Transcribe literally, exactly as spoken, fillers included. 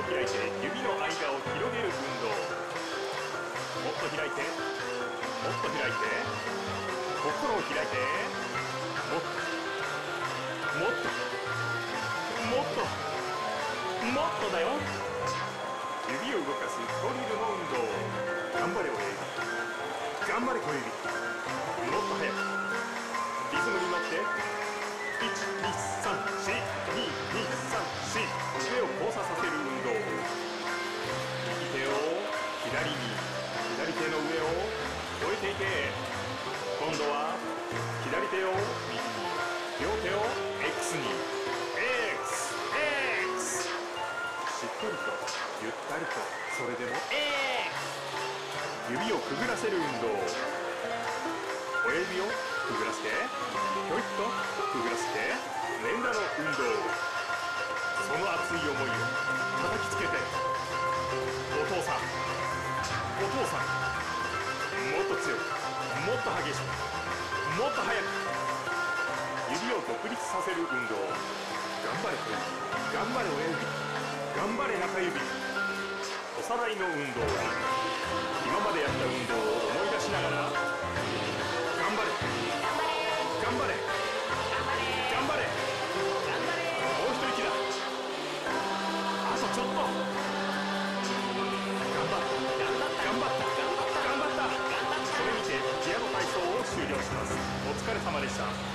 開いて指の間を広げる運動。もっと開いて、もっと開いて、心を開いて、もっともっともっともっとだよ。指を動かすドリルの運動。頑張れ親指、頑張れ小指。もっと速くリズムに乗って、いちにさんしににさんし、腕を交差させる運動。右手を左に、左手の上を越えていけ。今度は左手を右に、両手を X に、 X X。 しっかりとゆったりと、それでも X。 指をくぐらせる運動。親指をくぐらせて、ひょいっとくぐらせて、連打の運動。その熱い思いを叩きつけて、お父さん、お父さん、もっと強く、もっと激しく、もっと速く。指を独立させる運動。頑張れ小指、頑張れ親指、頑張れ中指。おさらいの運動。今までやった運動を思い出しながら、頑張れ、頑張れ、頑張れ、もう一息だ。あとちょっと。頑張った、頑張った、頑張った、頑張った。それにてピアノ体操を終了します。お疲れ様でした。